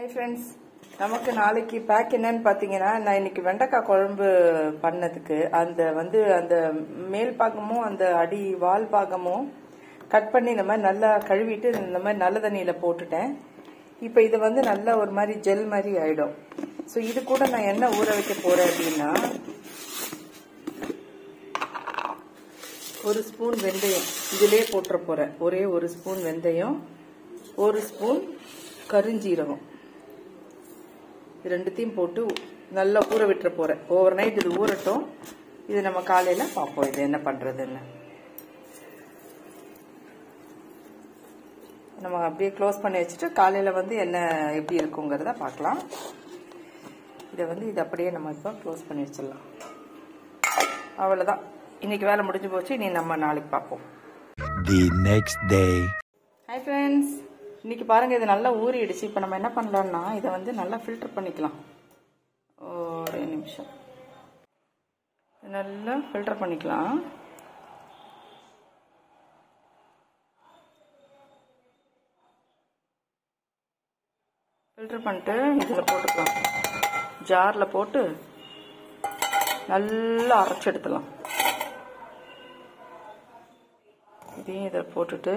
Hi friends, நமக்கு நாளைக்கு back என்னன்னு பாத்தீங்கன்னா நான் இன்னைக்கு வெண்டைக்காய் குழம்பு பண்ணதுக்கு அந்த மேல் பாகமும் அந்த அடி வால் பாகமும் கட் பண்ணி இந்த மாதிரி நல்லா கழுவிட்டு இந்த மாதிரி நல்ல தண்ணியில போட்டுட்டேன். இப்போ இது நல்லா ஒரு மாதிரி ஜெல் மாதிரி ஆயிடும். சோ இது கூட நான் என்ன ஊற வைக்க போறேன் அப்படின்னா ஒரு ஸ்பூன் வெந்தயம் இதிலே போட்டுற போறேன். ஒரே ஒரு ஸ்பூன் வெந்தயம், ஒரு ஸ்பூன் கருஞ்சீரகம், ரெண்டுத்தையும் போட்டு நல்லா ஊற விட்டுற போறேன். ஓவர் நைட் இது ஊறட்டும். இது நம்ம காலையில பார்ப்போம் இது என்ன பண்றதுன்னு. நம்ம அப்படியே க்ளோஸ் பண்ணி வச்சுட்டு காலையில என்ன எப்படி இருக்குங்கிறத பார்க்கலாம். இது அப்படியே நம்ம இப்போ க்ளோஸ் பண்ணி வச்சிடலாம். அவ்வளவுதான், இன்னைக்கு வேலை முடிஞ்சு போச்சு. இனி நம்ம நாளைக்கு பார்ப்போம். The next day. Hi friends, இன்னைக்கு பாருங்க இது நல்லா ஊறிடுச்சு. இப்போ நம்ம என்ன பண்ணலாம்னா இதை நல்லா ஃபில்டர் பண்ணிக்கலாம். ஒரு நிமிஷம் நல்லா ஃபில்டர் பண்ணிக்கலாம். ஃபில்டர் பண்ணிட்டு இதில் போட்டுக்கலாம். ஜாரில் போட்டு நல்லா அரைச்சி எடுத்துலாம். இதையும் இதை போட்டுட்டு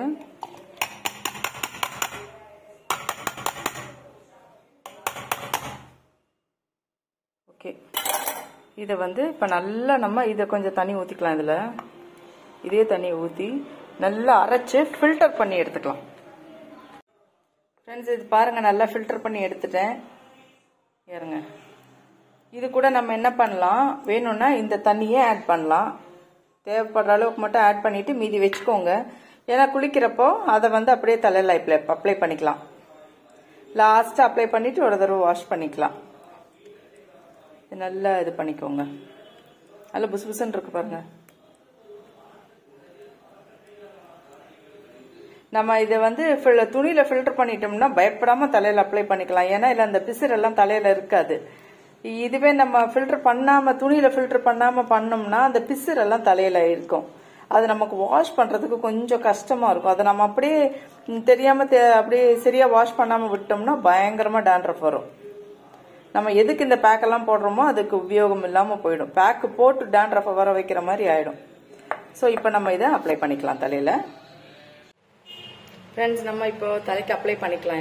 ஓகே, இதை இப்போ நல்லா நம்ம இதை கொஞ்சம் தண்ணி ஊற்றிக்கலாம். இதில் இதே தண்ணியை ஊற்றி நல்லா அரைச்சி ஃபில்டர் பண்ணி எடுத்துக்கலாம். ஃப்ரெண்ட்ஸ் இது பாருங்க நல்லா ஃபில்டர் பண்ணி எடுத்துட்டேன். ஏறுங்க, இது கூட நம்ம என்ன பண்ணலாம், வேணும்னா இந்த தண்ணியே ஆட் பண்ணலாம். தேவைப்படுற அளவுக்கு மட்டும் ஆட் பண்ணிட்டு மீதி வச்சுக்கோங்க. ஏன்னா குளிக்கிறப்போ அதை அப்படியே தலையில் அப்ளை பண்ணிக்கலாம். லாஸ்ட் அப்ளை பண்ணிட்டு ஒரு தடவை வாஷ் பண்ணிக்கலாம். நல்லா இது பண்ணிக்கோங்க. நல்லா புசு புசுன்னு இருக்கு பாருங்க. நம்ம இதை துணியில ஃபில்டர் பண்ணிட்டோம்னா பயப்படாம தலையில அப்ளை பண்ணிக்கலாம். ஏன்னா இல்ல அந்த பிசிறெல்லாம் தலையில இருக்காது. இதுவே நம்ம ஃபில்டர் பண்ணாம துணியில ஃபில்டர் பண்ணாம பண்ணோம்னா அந்த பிசிறெல்லாம் தலையில இருக்கும். அது நமக்கு வாஷ் பண்றதுக்கு கொஞ்சம் கஷ்டமா இருக்கும். அதை நம்ம அப்படியே தெரியாம அப்படியே சரியா வாஷ் பண்ணாம விட்டோம்னா பயங்கரமா டாண்ட்ரஃப் வரும். நம்ம எதுக்கு இந்த பேக் எல்லாம் போடுறோமோ அதுக்கு உபயோகம் இல்லாம போயிடும். பேக் போட்டு டாண்ட்ரஃப் வர வைக்கிற மாதிரி ஆயிடும். ஸோ இப்போ நம்ம இதை அப்ளை பண்ணிக்கலாம் தலையில. ஃப்ரெண்ட்ஸ் நம்ம இப்போ தலைக்கு அப்ளை பண்ணிக்கலாம்.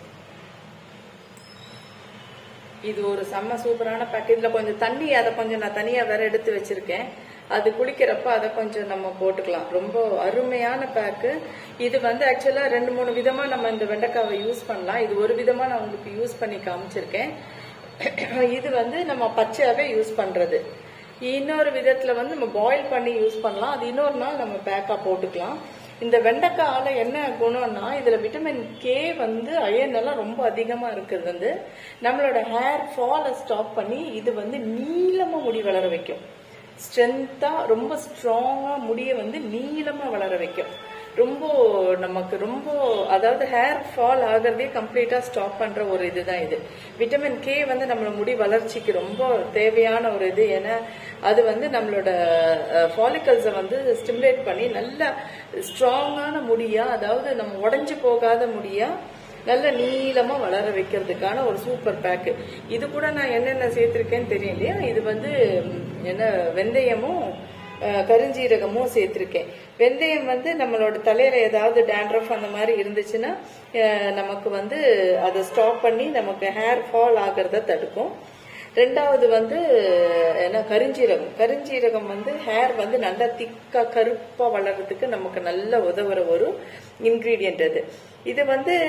இது ஒரு செம்ம சூப்பரான பேக். இதுல கொஞ்சம் தண்ணி, அதை கொஞ்சம் நான் தனியா வேற எடுத்து வச்சிருக்கேன். அது குளிக்கிறப்ப அதை கொஞ்சம் நம்ம போட்டுக்கலாம். ரொம்ப அருமையான பேக்கு. இது ஆக்சுவலா 2-3 விதமா நம்ம இந்த வெண்டைக்காவை யூஸ் பண்ணலாம். இது ஒரு விதமா நான் உங்களுக்கு யூஸ் பண்ணி காமிச்சிருக்கேன். இது நம்ம பச்சையாவே யூஸ் பண்றது. இன்னொரு விதத்துல நம்ம பாயில் பண்ணி யூஸ் பண்ணலாம். அது இன்னொரு நாள் நம்ம பேக்கா போட்டுக்கலாம். இந்த வெண்டைக்காயில என்ன குணம்னா இதுல விட்டமின் கே அயன் எல்லாம் ரொம்ப அதிகமா இருக்குது. நம்மளோட ஹேர் ஃபாலை ஸ்டாப் பண்ணி இது நீளமா முடி வளர வைக்கும். ஸ்ட்ரென்த்தா ரொம்ப ஸ்ட்ராங்கா முடிய நீளமா வளர வைக்கும். நமக்கு அதாவது ஹேர் ஃபால் ஆகிறதே கம்ப்ளீட்டா ஸ்டாப் பண்ற ஒரு இதுதான் இது. விட்டமின் கே நம்ம முடி வளர்ச்சிக்கு ரொம்ப தேவையான ஒரு இது. ஏன்னா அது நம்மளோட ஃபாலிகல்ஸை ஸ்டிமுலேட் பண்ணி நல்ல ஸ்ட்ராங்கான முடியா, அதாவது நம்ம உடைஞ்சு போகாத முடியா நல்ல நீளமா வளர வைக்கிறதுக்கான ஒரு சூப்பர் பேக்கு. இது கூட நான் என்னென்ன சேர்த்திருக்கேன்னு தெரியும் இல்லையா. இது என்ன வெந்தயமும் கருஞ்சீரகமும் சேர்த்திருக்கேன். வெந்தயம் நம்மளோட தலையில ஏதாவது டாண்ட்ரஃப் அந்த மாதிரி இருந்துச்சுன்னா நமக்கு அதை ஸ்டாப் பண்ணி நமக்கு ஹேர் ஃபால் ஆகிறத தடுக்கும். ரெண்டாவது என்ன கருஞ்சீரகம் ஹேர் நல்லா திக்கா கருப்பா வளர்றதுக்கு நமக்கு நல்ல உதவுற ஒரு இன்கிரீடியன்ட் அது. இது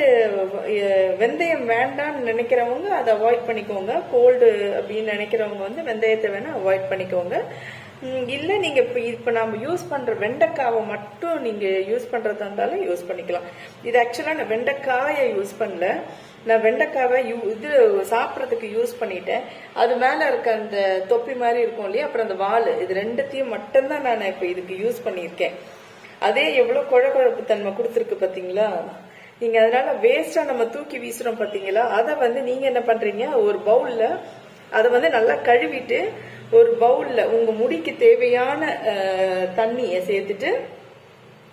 வெந்தயம் வேண்டாம்னு நினைக்கிறவங்க அதை அவாய்ட் பண்ணிக்கோங்க. கோல்டு அப்படின்னு நினைக்கிறவங்க வெந்தயத்தை வேணா அவாய்ட் பண்ணிக்கோங்க. இல்ல நீங்க இப்ப நாம யூஸ் பண்ற வெண்டைக்காவை மட்டும் நீங்க யூஸ் பண்றதா இருந்தாலும் யூஸ் பண்ணிக்கலாம். இது ஆக்சுவலா நான் வெண்டைக்காயை யூஸ் பண்ணல, நான் வெண்டைக்காவை இது சாப்பிடறதுக்கு யூஸ் பண்ணிட்டேன். அது மேல இருக்க அந்த தொப்பி மாதிரி இருக்கும் இல்லையா, அப்புறம் அந்த வால், இது ரெண்டுத்தையும் மட்டும்தான் நான் இப்ப இதுக்கு யூஸ் பண்ணியிருக்கேன். அதே எவ்வளவு குழகுழப்பு தன்மை கொடுத்துருக்கு பாத்தீங்களா. நீங்க அதனால வேஸ்டா நம்ம தூக்கி வீசுறோம் பாத்தீங்களா. அதை நீங்க என்ன பண்றீங்க, ஒரு பவுல்ல அதை நல்லா கழுவிட்டு ஒரு பவுல்ல உங்க முடிக்கு தேவையான தண்ணியை சேர்த்துட்டு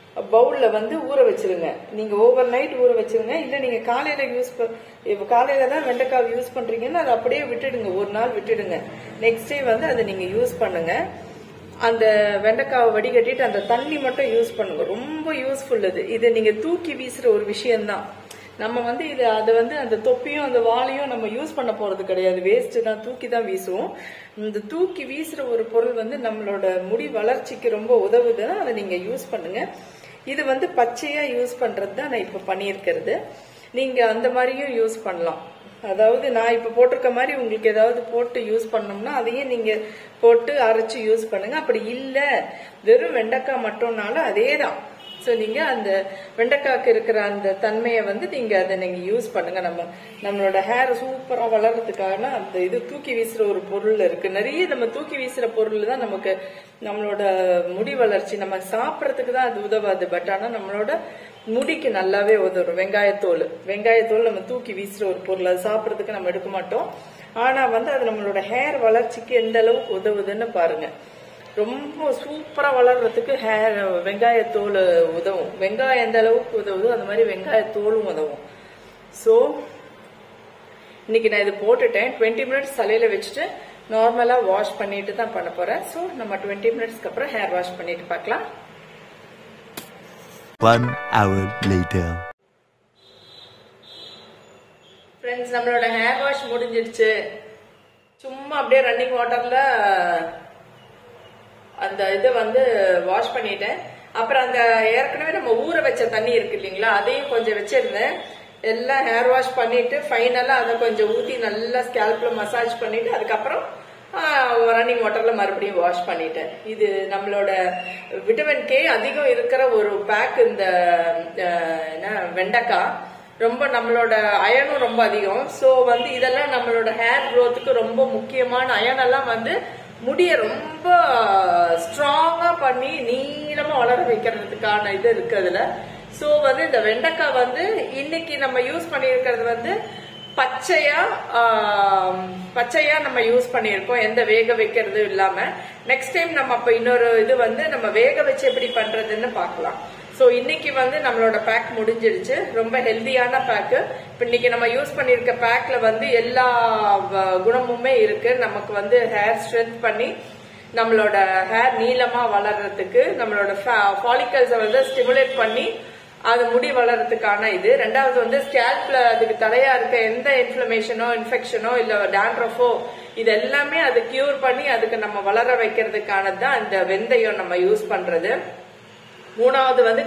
பவுல்ல வந்து ஊற வச்சிருங்க. நீங்க ஓவர் நைட் ஊற வச்சிருங்க. இல்ல நீங்க காலையில தான் வெண்டைக்காய் யூஸ் பண்றீங்கன்னா அதை அப்படியே விட்டுடுங்க, ஒரு நாள் விட்டுடுங்க. நெக்ஸ்ட் டே வந்து அதை நீங்க யூஸ் பண்ணுங்க. அந்த வெண்டைக்காவை வடிகட்டிட்டு அந்த தண்ணி மட்டும் யூஸ் பண்ணுங்க. ரொம்ப யூஸ்ஃபுல் இது நீங்க தூக்கி வீசுற ஒரு விஷயம்தான். நம்ம வந்து அதை வந்து அந்த தொப்பியும் அந்த வாளையும் நம்ம யூஸ் பண்ண போறது கிடையாது, வேஸ்ட் தான், தூக்கி தான் வீசுவோம். இந்த தூக்கி வீசுற ஒரு பொருள் வந்து நம்மளோட முடி வளர்ச்சிக்கு ரொம்ப உதவுதுன்னா அதை நீங்க யூஸ் பண்ணுங்க. இது வந்து பச்சையா யூஸ் பண்றது தான் நான் இப்ப பண்ணியிருக்கிறது. நீங்க அந்த மாதிரியும் யூஸ் பண்ணலாம். அதாவது நான் இப்ப போட்டிருக்க மாதிரி உங்களுக்கு ஏதாவது போட்டு யூஸ் பண்ணோம்னா அதையும் நீங்க போட்டு அரைச்சு யூஸ் பண்ணுங்க. அப்படி இல்ல வெறும் வெண்டைக்காய் மட்டும்னாலும் அதே தான். ஸோ நீங்க அந்த வெண்டைக்காய்க்கு இருக்கிற அந்த தன்மையை வந்து நீங்க அதை நீங்க யூஸ் பண்ணுங்க. நம்மளோட ஹேர் சூப்பரா வளர்றதுக்கான அந்த இது தூக்கி வீசுற ஒரு பொருள் இருக்கு. நிறைய நம்ம தூக்கி வீசுற பொருள் தான் நமக்கு நம்மளோட முடி வளர்ச்சி, நம்ம சாப்பிட்றதுக்கு தான் அது உதவாது. பட் ஆனா நம்மளோட முடிக்கு நல்லாவே உதவும். வெங்காயத்தோல் நம்ம தூக்கி வீசுற ஒரு பொருள், அது சாப்பிட்றதுக்கு நம்ம எடுக்க மாட்டோம். ஆனா வந்து அது நம்மளோட ஹேர் வளர்ச்சிக்கு எந்த அளவுக்கு உதவுதுன்னு பாருங்க. ரொம்ப சூப்பரா வளர்றதுக்கு வெங்காயத்தோல் உதவும். வெங்காயம் எந்த அளவுக்கு உதவுதோ அந்த மாதிரி வெங்காயத்தோலும் உதவும். ஸோ இன்னைக்கு நான் இது போட்டுட்டேன். 20 மினிட்ஸ் தலையில வச்சுட்டு நார்மலா வாஷ் பண்ணிட்டு தான் பண்ண போறேன். ஸோ நம்ம 20 மினிட்ஸ்க்கு அப்புறம் ஹேர் வாஷ் பண்ணிட்டு பார்க்கலாம். 1 hour later. ஃப்ரெண்ட்ஸ், நம்மளோட ஹேர் வாஷ் முடிஞ்சிடுச்சு. சும்மா அப்படியே ரன்னிங் வாட்டர்ல அந்த இதை வந்து வாஷ் பண்ணிட்டேன். அப்புறம் அந்த ஏற்கனவே நம்ம ஊற வச்ச தண்ணி இருக்கு இல்லைங்களா, அதையும் கொஞ்சம் வச்சிருந்தேன். எல்லாம் ஹேர் வாஷ் பண்ணிட்டு ஃபைனலா அதை கொஞ்சம் ஊத்தி நல்லா ஸ்கேல்ப்ல மசாஜ் பண்ணிட்டு அதுக்கப்புறம் ரன்னிங் வாட்டர்ல மறுபடியும் வாஷ் பண்ணிட்டேன். இது நம்மளோட விட்டமின் கே அதிகம் இருக்கிற ஒரு பேக். இந்த வெண்டைக்காய் ரொம்ப நம்மளோட அயனும் ரொம்ப அதிகம். ஸோ வந்து இதெல்லாம் நம்மளோட ஹேர் க்ரோத்துக்கு ரொம்ப முக்கியமான அயன் எல்லாம் வந்து முடிய ரொம்ப ஸ்ட்ராங்கா பண்ணி நீளமா வளர வைக்கிறதுக்கான இது இருக்கு அதுல. சோ வந்து இந்த வெண்டைக்காய் வந்து இன்னைக்கு நம்ம யூஸ் பண்ணிருக்கிறது வந்து பச்சையா நம்ம யூஸ் பண்ணிருக்கோம், எந்த வேக வைக்கிறது இல்லாம. நெக்ஸ்ட் டைம் நம்ம அப்ப இன்னொரு இது வந்து நம்ம வேக வச்சு எப்படி பண்றதுன்னு பாக்கலாம். சோ இன்னைக்கு வந்து நம்மளோட பேக் முடிஞ்சிடுச்சு. ரொம்ப ஹெல்தியான பேக்கு. இப்ப இன்னைக்கு நம்ம யூஸ் பண்ணிருக்க பேக்ல வந்து எல்லா குணமுமே இருக்கு. நமக்கு வந்து ஹேர் ஸ்ட்ரென்த் பண்ணி நம்மளோட ஹேர் நீளமா வளர்றதுக்கு, நம்மளோட ஃபாலிக்கல்ஸை வந்து ஸ்டிமுலேட் பண்ணி அது முடி வளர்றதுக்கான இது. ரெண்டாவது வந்து ஸ்கேல்ப்ல அதுக்கு தலையா இருக்க எந்த இன்ஃபிளமேஷனோ இன்ஃபெக்ஷனோ இல்ல டாண்ட்ரஃபோ இது எல்லாமே அது கியூர் பண்ணி அதுக்கு நம்ம வளர வைக்கிறதுக்கானது தான் இந்த வெந்தயம் நம்ம யூஸ் பண்றது. மூணாவது வந்து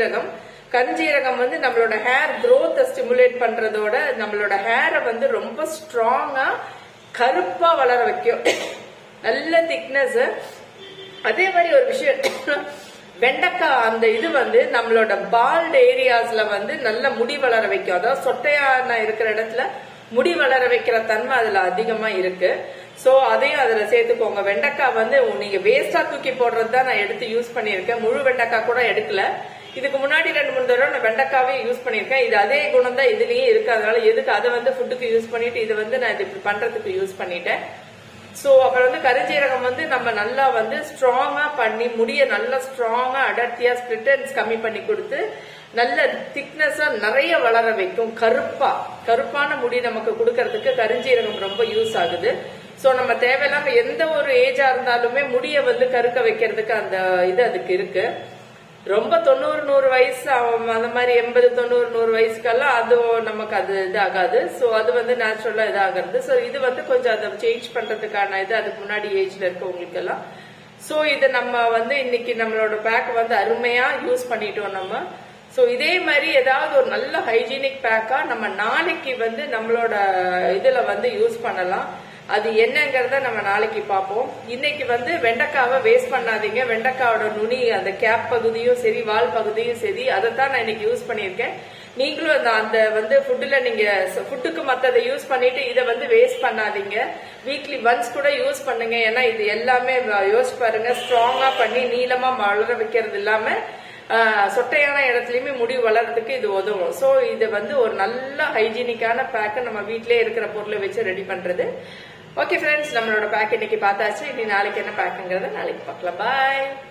கருஞ்சீரகம் வந்து நம்மளோட ஹேர் க்ரோத்தை ஸ்டிமுலேட் பண்றதோட நம்மளோட ஹேரை வந்து ரொம்ப ஸ்ட்ராங்கா கருப்பா வளர வைக்கும், நல்ல திக்னஸ். அதே மாதிரி ஒரு விஷயம், வெண்டைக்காய் அந்த இது வந்து நம்மளோட பால்ட் ஏரியாஸ்ல வந்து நல்ல முடி வளர வைக்கும். அதாவது சொட்டையான இருக்கிற இடத்துல முடி வளர வைக்கிற தன்மை அதுல அதிகமா இருக்கு. சோ அதையும் அதுல சேர்த்துக்கோங்க. வெண்டைக்காய் வந்து நீங்க வேஸ்டா தூக்கி போடுறது தான் நான் எடுத்து யூஸ் பண்ணிருக்கேன். முழு வெண்டைக்காய் கூட எடுக்கல. இதுக்கு முன்னாடி 2-3 தடவை நான் வெண்டைக்காவே யூஸ் பண்ணிருக்கேன். இது அதே குணம் தான் இதுலயும் இருக்கு. அதனால எதுக்கு அதை வந்து ஃபுட்டுக்கு யூஸ் பண்ணிட்டு இது வந்து நான் இது பண்றதுக்கு யூஸ் பண்ணிட்டேன். சோ அப்புறம் வந்து கருஞ்சீரகம் வந்து நம்ம நல்லா வந்து ஸ்ட்ராங்கா பண்ணி முடிய நல்லா ஸ்ட்ராங்கா அடர்த்தியா ஸ்பிளிட்டன்ஸ் கம்மி பண்ணி கொடுத்து நல்ல திக்னஸா நிறைய வளர வைக்கும். கருப்பான முடி நமக்கு கொடுக்கறதுக்கு கருஞ்சீரகம் ரொம்ப யூஸ் ஆகுது. சோ நம்ம தேவையில்லாம எந்த ஒரு ஏஜா இருந்தாலுமே முடிய வந்து கருக்க வைக்கிறதுக்கு அந்த இது அதுக்கு இருக்கு. ரொம்ப 90-100 வயசு அந்த மாதிரி 80-90-100 வயசுக்கெல்லாம் அது நமக்கு அது இது ஆகாது. சோ அது வந்து நேச்சுரலா இதாகிறது. சோ இது வந்து கொஞ்சம் அதை சேஞ்ச் பண்றதுக்கான இது அதுக்கு முன்னாடி ஏஜ்ல இருக்கவங்களுக்கு எல்லாம். சோ இது நம்ம வந்து இன்னைக்கு நம்மளோட பேக் வந்து அருமையா யூஸ் பண்ணிட்டோம் நம்ம. சோ இதே மாதிரி ஏதாவது ஒரு நல்ல ஹைஜீனிக் பேக்கா நம்ம நாளைக்கு வந்து நம்மளோட இதுல வந்து யூஸ் பண்ணலாம். அது என்னங்கறத நம்ம நாளைக்கு பார்ப்போம். இன்னைக்கு வந்து வெண்டைக்காவை வேஸ்ட் பண்ணாதீங்க. வெண்டைக்காவோட நுனி அந்த கேப் பகுதியும் சரி வால் பகுதியும் சரி அதைத்தான் நான் இன்னைக்கு யூஸ் பண்ணிருக்கேன். நீங்களும் அந்த வந்து ஃபுட்டுல நீங்க ஃபுட்டுக்கு மத்ததை யூஸ் பண்ணிட்டு இதை வந்து வேஸ்ட் பண்ணாதீங்க. வீக்லி ஒன்ஸ் கூட யூஸ் பண்ணுங்க. ஏன்னா இது எல்லாமே யோசிச்சு பாருங்க, ஸ்ட்ராங்கா பண்ணி நீளமா வளர வைக்கிறது இல்லாம சொட்டையான இடத்துலயுமே முடி வளர்றதுக்கு இது உதவும். சோ இது வந்து ஒரு நல்ல ஹைஜீனிக்கான பேக் நம்ம வீட்லயே இருக்கிற பொருளை வச்சு ரெடி பண்றது. ஓகே ஃப்ரெண்ட்ஸ், நம்மளோட பேக் இன்னைக்கு பார்த்தாச்சு. இனி நாளைக்கு என்ன பேக்குங்கிறத நாளைக்கு பார்க்கலாம். பாய்.